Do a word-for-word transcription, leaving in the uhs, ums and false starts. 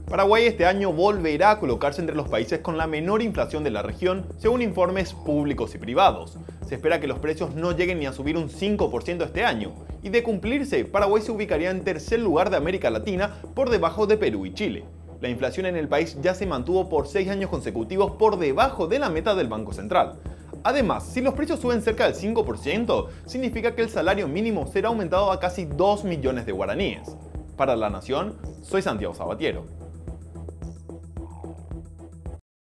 Paraguay este año volverá a colocarse entre los países con la menor inflación de la región, según informes públicos y privados. Se espera que los precios no lleguen ni a subir un cinco por ciento este año, y de cumplirse, Paraguay se ubicaría en tercer lugar de América Latina por debajo de Perú y Chile. La inflación en el país ya se mantuvo por seis años consecutivos por debajo de la meta del Banco Central. Además, si los precios suben cerca del cinco por ciento, significa que el salario mínimo será aumentado a casi dos millones de guaraníes. Para La Nación, soy Santiago Sabatiero.